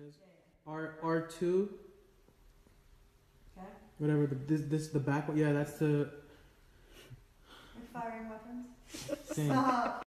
is. R2. Okay. Whatever. This the back one. Yeah, that's the. You're firing weapons. Thing. Stop.